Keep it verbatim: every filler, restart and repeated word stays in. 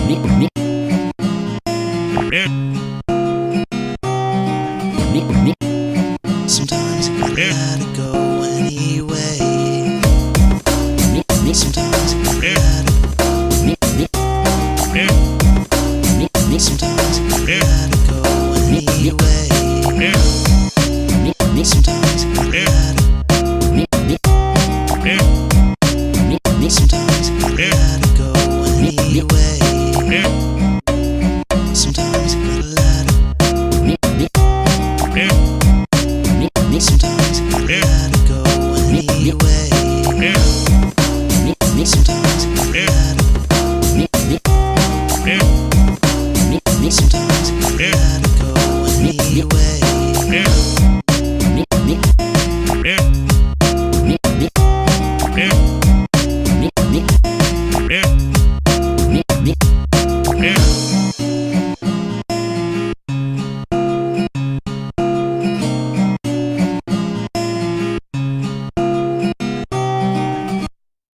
Sometimes you gotta let it go anyway. Sometimes you gotta let it Sometimes you gotta let it go anyway. Sometimes you gotta let it Sometimes you gotta let it go anyway.